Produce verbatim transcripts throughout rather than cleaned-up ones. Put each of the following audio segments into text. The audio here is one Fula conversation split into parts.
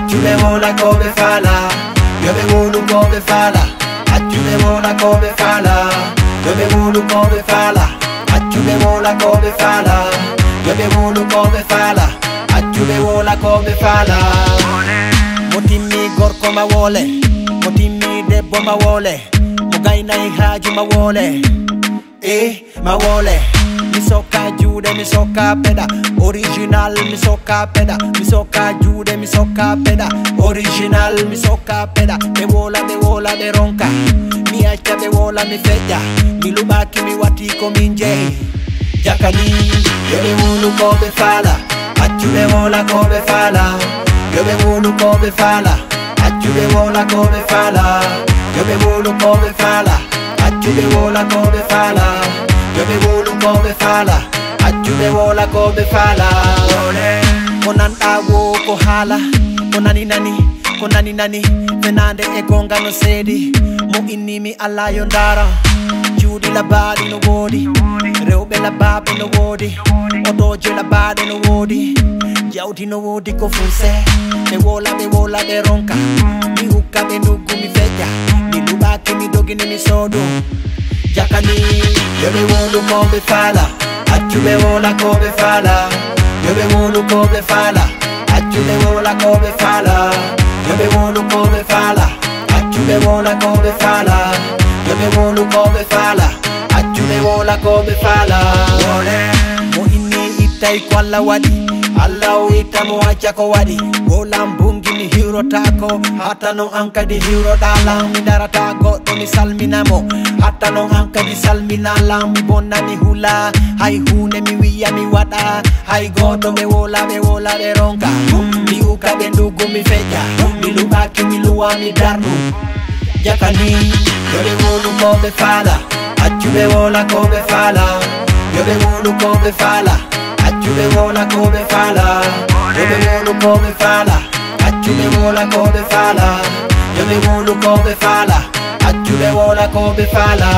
Achube wola kobe fala. Yobe wulu kobe fala. Achube wola kobe fala. Yobe wulu kobe fala. Achube wola kobe fala. Yobe wulu kobe fala. Achube wola kobe fala. Motimi gorko ma wole. Motimi debbo ma wole. Mogaina ihaju ma wole. Eh, ma wole. Mi soka jude, mi soka peda. Original, mi soka peda. Mi soka jude, mi soka peda. Original, mi soka peda. Be wola, be wola, be ronka. Mi acha, be wola, mi feja. Mi lubaki, mi watiko minje. Jakani, yobe wulu kobe fala. Achube wola kobe fala. Yobe wulu kobe fala. Achube wola kobe fala. Yobe wulu kobe fala. Achube wola kobe fala. Yobe wulu kobe fala. Achube wola kobe fala. Konan awo ko hala. Konani nani, konani nani. Fenande e gonga no sedi. Mo inimi ala yondara. Judy la badi no wodi. Rewbe la babe no wodi. Odoje la bade no wodi. Jauti no wodi ko funse. Be wola be wola be ronka. Mi huka be nugu mi feja. Mi lubaki mi dogi ni mi sodo. Jakani, yobe wulu kobe fala. Achube wola kobe fala. Yobe wulu kobe fala. Achube wola kobe fala. Yobe wulu kobe fala. Achube wola kobe fala. Yobe wulu kobe fala. Achube wola kobe fala. Mo inni itai kwalla wadi. Allah ita mo acha ko wadi. Wola mbungi ni hiro tako. Hata no anka di hiro dala. Mi darata go to mi salminamo. Hata no anka di salminala. Mi bona mi hula. Hai hune mi wiya mi wada. Hai go to me wola me wola me ronka. Mi uka bendugu mi feja. Mi lubaki mi luwa mi darnu. Jakani, yobe wulu kobe fala. Achube wola kobe fala. Yobe wulu kobe fala. Achube wola kobe fala. Yobe wulu kobe fala. Achube wola kobe fala. Yobe wulu kobe fala. Achube wola kobe fala.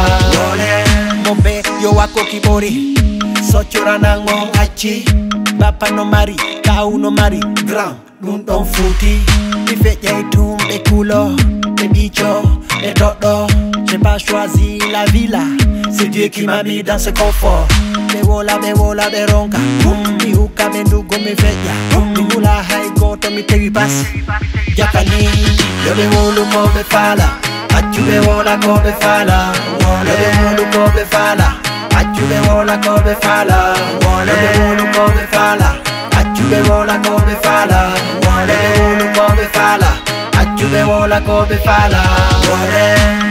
Mobe yo wako kibori. Sochora nango achi. Bapa no mari, kau no mari. Gram, dun don futi. Mi feja itumbe kulo. Me bicho, me toto. J'ai pas choisi la villa. C'est Dieu qui m'a mis dans ce confort. Me wola, me wola, me ronka. Mi huka, me ndugo, me feja. Mi hula, hai goto, mi tewi pass. Jakani, yobe wulu kobe fala. Achube wola kobe fala. Yobe wulu kobe fala. Achube wola kobe fala. Yobe wulu kobe fala. Achube wola kobe fala. Yobe wulu kobe fala. Achube wola kobe fala.